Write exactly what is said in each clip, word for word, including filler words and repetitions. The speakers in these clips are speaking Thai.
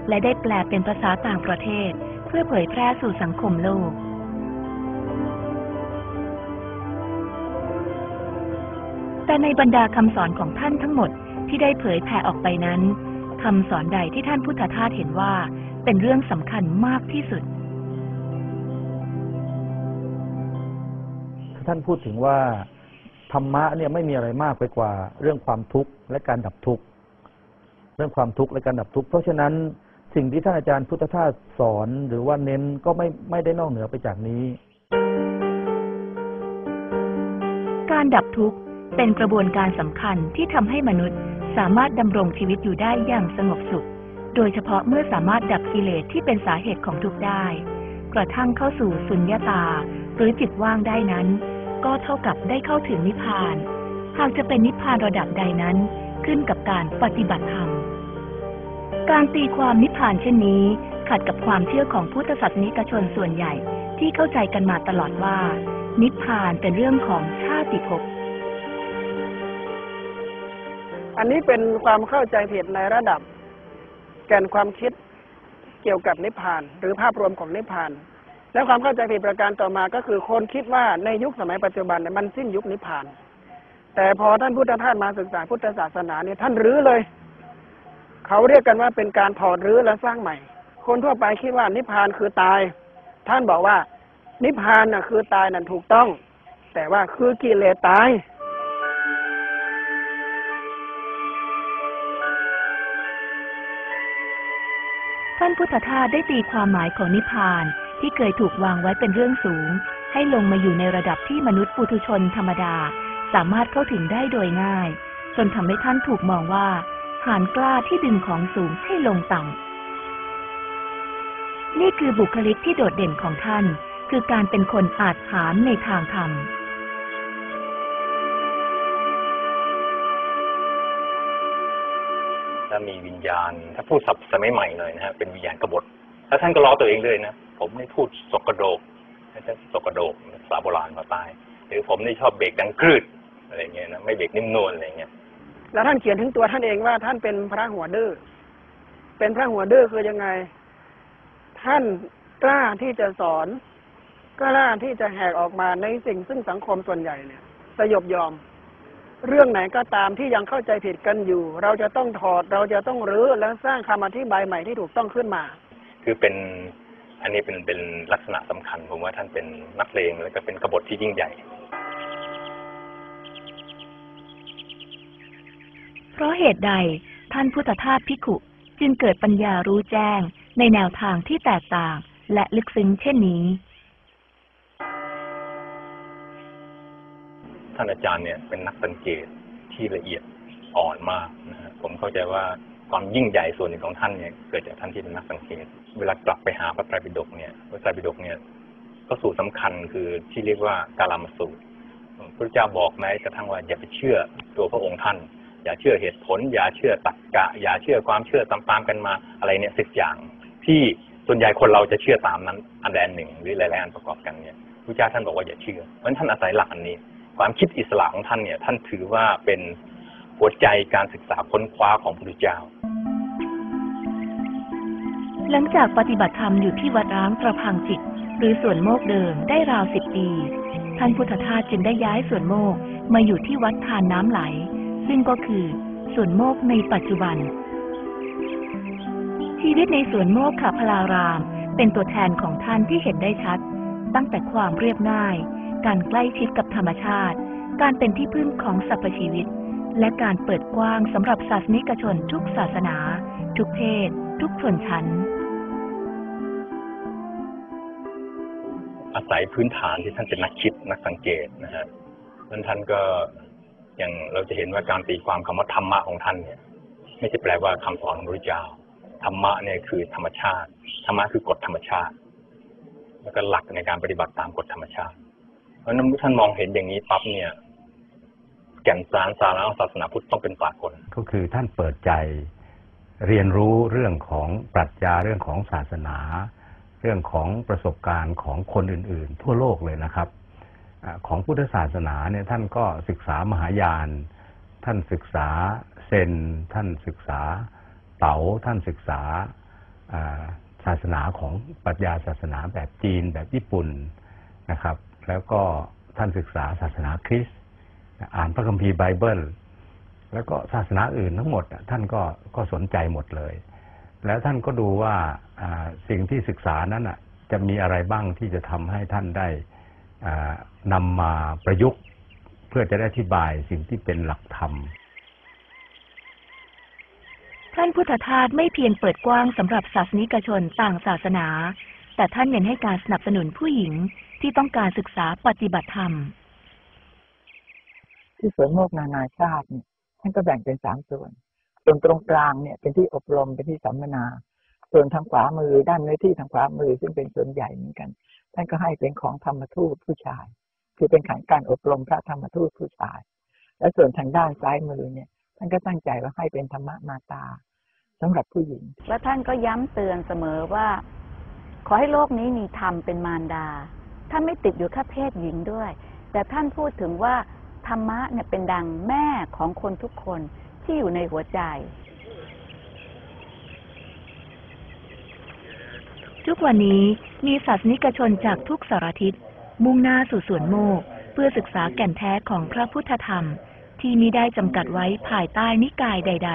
และได้แปลเป็นภาษาต่างประเทศเพื่อเผยแพร่สู่สังคมโลกแต่ในบรรดาคำสอนของท่านทั้งหมดที่ได้เผยแผ่ออกไปนั้นคำสอนใดที่ท่านพุทธทาสเห็นว่าเป็นเรื่องสำคัญมากที่สุดท่านพูดถึงว่าธรรมะเนี่ยไม่มีอะไรมากไปกว่าเรื่องความทุกข์และการดับทุกข์เรื่องความทุกข์และการดับทุกข์เพราะฉะนั้นสิ่งที่ท่านอาจารย์พุทธทาสสอนหรือว่าเน้นก็ไม่ไม่ได้นอกเหนือไปจากนี้การดับทุกข์เป็นกระบวนการสำคัญที่ทำให้มนุษย์สามารถดำรงชีวิตอยู่ได้อย่างสงบสุขโดยเฉพาะเมื่อสามารถดับกิเลสที่เป็นสาเหตุของทุกข์ได้กระทั่งเข้าสู่สุญญตาหรือจิตว่างได้นั้นก็เท่ากับได้เข้าถึงนิพพานหากจะเป็นนิพพานระดับใดนั้นขึ้นกับการปฏิบัติธรรมการตีความนิพพานเช่นนี้ขัดกับความเชื่อของพุทธศาสนิกชนส่วนใหญ่ที่เข้าใจกันมาตลอดว่านิพพานเป็นเรื่องของชาติภพอันนี้เป็นความเข้าใจผิดในระดับแก่นความคิดเกี่ยวกับนิพพานหรือภาพรวมของนิพพานและความเข้าใจผิดประการต่อมาก็คือคนคิดว่าในยุคสมัยปัจจุบันเนี่ยมันสิ้นยุคนิพพานแต่พอท่านพุทธทาสมาศึกษาพุทธศาสนาเนี่ยท่านรื้อเลยเขาเรียกกันว่าเป็นการถอดรื้อและสร้างใหม่คนทั่วไปคิดว่านิพพานคือตายท่านบอกว่านิพพานน่ะคือตายนั่นถูกต้องแต่ว่าคือกิเลสตายท่านพุทธทาสได้ตีความหมายของนิพพานที่เคยถูกวางไว้เป็นเรื่องสูงให้ลงมาอยู่ในระดับที่มนุษย์ปุถุชนธรรมดาสามารถเข้าถึงได้โดยง่ายจนทำให้ท่านถูกมองว่าหาญกล้าที่ดึงของสูงให้ลงต่ำนี่คือบุคลิกที่โดดเด่นของท่านคือการเป็นคนอาจหาญในทางธรรมถ้ามีวิญญาณถ้าพูดศัพท์สมัยใหม่หน่อยนะฮะเป็นวิญญาณกบฏแล้วท่านก็ล้อตัวเองเลยนะผมไม่พูดสกโดกนะท่านสกโดกภาษาโบราณภาษาใต้หรือผมนี่ชอบเบรกดังครืดอะไรเงี้ยนะไม่เบรกนิ่มนวลอะไรเงี้ยแล้วท่านเขียนถึงตัวท่านเองว่าท่านเป็นพระหัวดื้อเป็นพระหัวดื้อคือยังไงท่านกล้าที่จะสอนกล้าที่จะแหกออกมาในสิ่งซึ่งสังคมส่วนใหญ่เนี่ยสยบยอมเรื่องไหนก็ตามที่ยังเข้าใจผิดกันอยู่เราจะต้องถอดเราจะต้องรื้อและสร้างคำอธิบายใหม่ที่ถูกต้องขึ้นมาคือเป็นอันนี้เป็นเป็นลักษณะสำคัญผมว่าท่านเป็นนักเลงแล้วก็เป็นกบฏที่ยิ่งใหญ่เพราะเหตุใดท่านพุทธทาสภิกขุจึงเกิดปัญญารู้แจ้งในแนวทางที่แตกต่างและลึกซึ้งเช่นนี้ท่านอาจารย์เนี่ยเป็นนักสังเกตที่ละเอียดอ่อนมากนะฮะผมเข้าใจว่าความยิ่งใหญ่ส่วนหนึ่งของท่านเนี่ยเกิดจากท่านที่เป็นนักสังเกตเวลากลับไปหาพระไตรปิฎกเนี่ยพระไตรปิฎกเนี่ยก็สูตรสำคัญคือที่เรียกว่ากาลามสูตรพระเจ้าบอกแม้กระทั่งว่าอย่าไปเชื่อตัวพระองค์ท่านอย่าเชื่อเหตุผลอย่าเชื่อตรรกะอย่าเชื่อความเชื่อตามๆกันมาอะไรเนี่ยสิบอย่างที่ส่วนใหญ่คนเราจะเชื่อตามนั้นอันใดอันหนึ่งหรือหลายๆอันประกอบกันเนี่ยพระเจ้าท่านบอกว่าอย่าเชื่อเพราะฉะนั้นท่านอาศัยหลักอันนี้ความคิดอิสระของท่านเนี่ยท่านถือว่าเป็นหัวใจการศึกษาค้นคว้าของพระพุทธเจ้าหลังจากปฏิบัติธรรมอยู่ที่วัดร้างประพังจิตหรือสวนโมกเดิมได้ราวสิบปีท่านพุทธทาสจึงได้ย้ายสวนโมกมาอยู่ที่วัดทานน้ำไหลซึ่งก็คือสวนโมกในปัจจุบันชีวิตในสวนโมกขพลารามเป็นตัวแทนของท่านที่เห็นได้ชัดตั้งแต่ความเรียบง่ายการใกล้ชิดกับธรรมชาติการเป็นที่พึ่งของสรรพชีวิตและการเปิดกว้างสำหรับศาสนิกชนทุกศาสนาทุกเพศทุกชนชั้นอาศัยพื้นฐานที่ท่านเป็นนักคิดนักสังเกตนะฮะท่านก็อย่างเราจะเห็นว่าการตีความคำว่าธรรมะของท่านเนี่ยไม่ใช่แปลว่าคำสอนของพระพุทธเจ้าธรรมะเนี่ยคือธรรมชาติธรรมะคือกฎธรรมชาติแล้วก็หลักในการปฏิบัติตามกฎธรรมชาติเพราะนั้นท่านมองเห็นอย่างนี้ปั๊บเนี่ยแก่นสารสาระของศาสนาพุทธต้องเป็นสากลก็คือท่านเปิดใจเรียนรู้เรื่องของปรัชญาเรื่องของศาสนาเรื่องของประสบการณ์ของคนอื่นๆทั่วโลกเลยนะครับของพุทธศาสนาเนี่ยท่านก็ศึกษามหายานท่านศึกษาเซนท่านศึกษาเต๋าท่านศึกษาศาสนาของปรัชญาศาสนาแบบจีนแบบญี่ปุ่นนะครับแล้วก็ท่านศึกษาศาสนาคริสต์อ่านพระคัมภีร์ไบเบิลแล้วก็ศาสนาอื่นทั้งหมดท่านก็ก็สนใจหมดเลยแล้วท่านก็ดูว่าสิ่งที่ศึกษานั้นจะมีอะไรบ้างที่จะทำให้ท่านได้นำมาประยุกต์เพื่อจะได้อธิบายสิ่งที่เป็นหลักธรรมท่านพุทธทาสไม่เพียงเปิดกว้างสำหรับศาสนิกชนต่างศาสนาแต่ท่านเน้นให้การสนับสนุนผู้หญิงที่ต้องการศึกษาปฏิบัติธรรมที่สวนโมกนานาชาติเนี่ยท่านก็แบ่งเป็นสามส่วนส่วนตรงกลางเนี่ยเป็นที่อบรมเป็นที่สัมมนาส่วนทางขวามือด้านเนื้อที่ทางขวามือซึ่งเป็นส่วนใหญ่เหมือนกันท่านก็ให้เป็นของธรรมทูตผู้ชายคือเป็นการอบรมพระธรรมทูตผู้ชายและส่วนทางด้านซ้ายมือเนี่ยท่านก็ตั้งใจว่าให้เป็นธรรมมาตาสำหรับผู้หญิงและท่านก็ย้ำเตือนเสมอว่าขอให้โลกนี้มีธรรมเป็นมารดาท่านไม่ติดอยู่แค่เพศหญิงด้วยแต่ท่านพูดถึงว่าธรรมะเนี่ยเป็นดังแม่ของคนทุกคนที่อยู่ในหัวใจทุกวันนี้มีศาสนิกชนจากทุกสารทิศมุ่งหน้าสู่สวนโมกเพื่อศึกษาแก่นแท้ของพระพุทธธรรมที่มิได้จำกัดไว้ภายใต้นิกายใด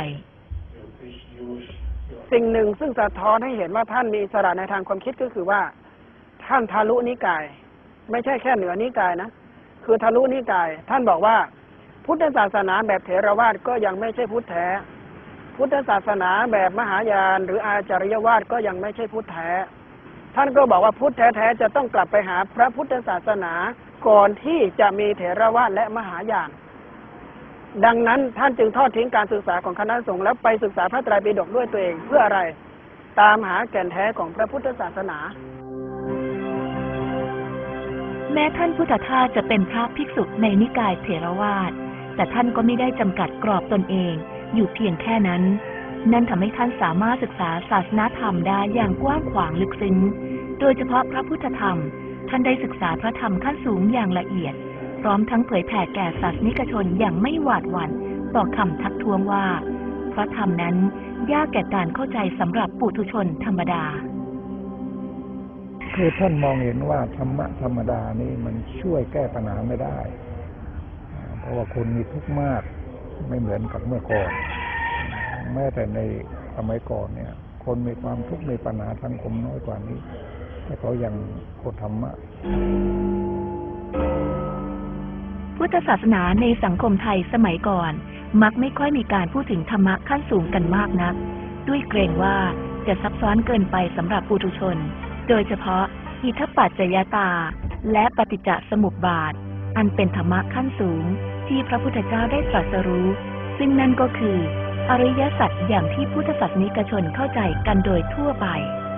ๆสิ่งหนึ่งซึ่งสะท้อนให้เห็นว่าท่านมีอิสระในทางความคิดก็คือว่าท่านทะลุนิกายไม่ใช่แค่เหนือนิกายนะคือทะลุนิกายท่านบอกว่าพุทธศาสนาแบบเถรวาทก็ยังไม่ใช่พุทธแท้พุทธศาสนาแบบมหายานหรืออาจาริยวาทก็ยังไม่ใช่พุทธแท้ท่านก็บอกว่าพุทธแท้ๆจะต้องกลับไปหาพระพุทธศาสนาก่อนที่จะมีเถรวาทและมหายานดังนั้นท่านจึงทอดทิ้งการศึกษาของคณะสงฆ์แล้วไปศึกษาพระไตรปิฎกด้วยตัวเองเพื่ออะไรตามหาแก่นแท้ของพระพุทธศาสนาแม้ท่านพุทธทาสจะเป็นพระภิกษุในนิกายเถรวาทแต่ท่านก็ไม่ได้จำกัดกรอบตนเองอยู่เพียงแค่นั้นนั่นทำให้ท่านสามารถศึกษาศาสนธรรมได้อย่างกว้างขวางลึกซึ้งโดยเฉพาะพระพุทธธรรมท่านได้ศึกษาพระธรรมขั้นสูงอย่างละเอียดพร้อมทั้งเผยแผ่แก่ศาสนิกชนอย่างไม่หวาดหวั่นต่อคำทักท้วงว่าพระธรรมนั้นยากแก่การเข้าใจสำหรับปุถุชนธรรมดาคือท่านมองเห็นว่าธรรมะธรรมดานี่มันช่วยแก้ปัญหาไม่ได้เพราะว่าคนมีทุกข์มากไม่เหมือนกับเมื่อก่อนแม้แต่ในสมัยก่อนเนี่ยคนมีความทุกข์มีปัญหาสังคมน้อยกว่านี้แต่เขายังโคตรธรรมะพุทธศาสนาในสังคมไทยสมัยก่อนมักไม่ค่อยมีการพูดถึงธรรมะขั้นสูงกันมากนักด้วยเกรงว่าจะซับซ้อนเกินไปสำหรับปุถุชนโดยเฉพาะอิทัปปัจจยตาและปฏิจจสมุปบาทอันเป็นธรรมะขั้นสูงที่พระพุทธเจ้าได้ตรัสรู้ซึ่งนั่นก็คืออริยสัจอย่างที่พุทธศาสนิกชนเข้าใจกันโดยทั่วไป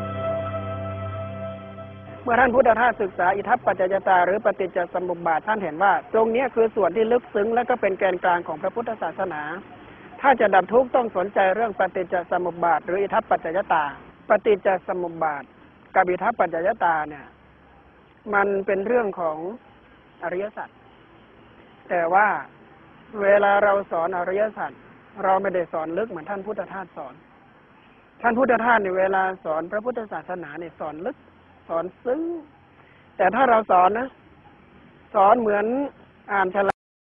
เมื่อท่านพุทธทาสศึกษาอิทัปปัจจยตาหรือปฏิจจสมุปบาทท่านเห็นว่าตรงนี้คือส่วนที่ลึกซึ้งและก็เป็นแกนกลางของพระพุทธศาสนาถ้าจะดับทุกข์ต้องสนใจเรื่องปฏิจจสมุปบาทหรืออิทัปปัจจยตาปฏิจจสมุปบาทกับอิทัปปัจจยตาเนี่ยมันเป็นเรื่องของอริยสัจแต่ว่าเวลาเราสอนอริยสัจเราไม่ได้สอนลึกเหมือนท่านพุทธทาสสอนท่านพุทธทาสในเวลาสอนพระพุทธศาสนาเนี่ยสอนลึกสอนซึ้งแต่ถ้าเราสอนนะสอนเหมือนอ่านฉลาก